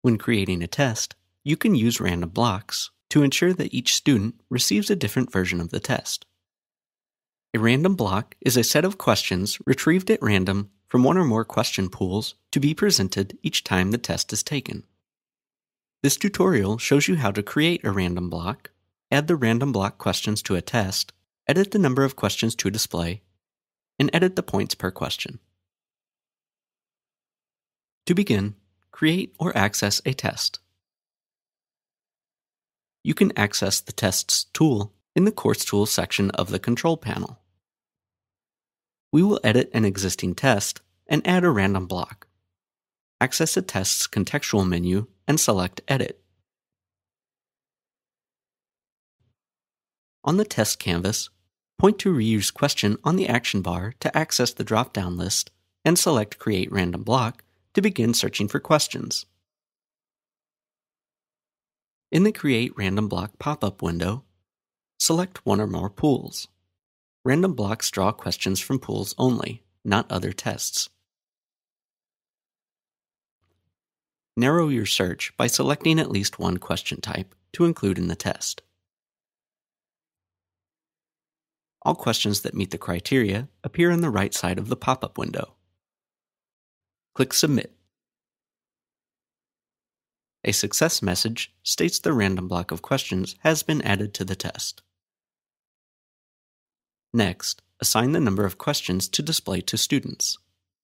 When creating a test, you can use random blocks to ensure that each student receives a different version of the test. A random block is a set of questions retrieved at random from one or more question pools to be presented each time the test is taken. This tutorial shows you how to create a random block, add the random block questions to a test, edit the number of questions to display, and edit the points per question. To begin, create or access a test. You can access the Tests tool in the Course Tools section of the Control panel. We will edit an existing test and add a random block. Access the test's contextual menu and select Edit. On the test canvas, point to Reuse Question on the action bar to access the drop-down list and select Create Random Block to begin searching for questions. In the Create Random Block pop-up window, select one or more pools. Random blocks draw questions from pools only, not other tests. Narrow your search by selecting at least one question type to include in the test. All questions that meet the criteria appear on the right side of the pop-up window. Click Submit. A success message states the random block of questions has been added to the test. Next, assign the number of questions to display to students.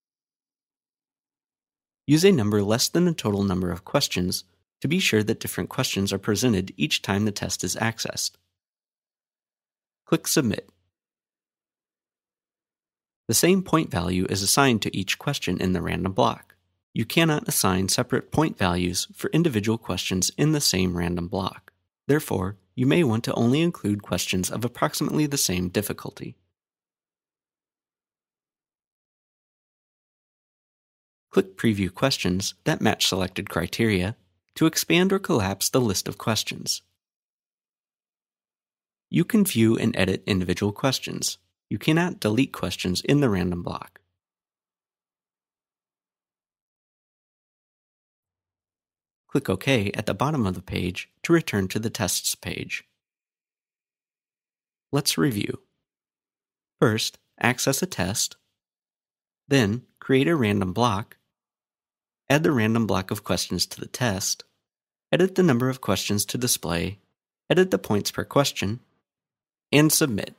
Use a number less than the total number of questions to be sure that different questions are presented each time the test is accessed. Click Submit. The same point value is assigned to each question in the random block. You cannot assign separate point values for individual questions in the same random block. Therefore, you may want to only include questions of approximately the same difficulty. Click Preview Questions that match selected criteria to expand or collapse the list of questions. You can view and edit individual questions. You cannot delete questions in the random block. Click OK at the bottom of the page to return to the Tests page. Let's review. First, access a test. Then, create a random block. Add the random block of questions to the test. Edit the number of questions to display. Edit the points per question. And submit.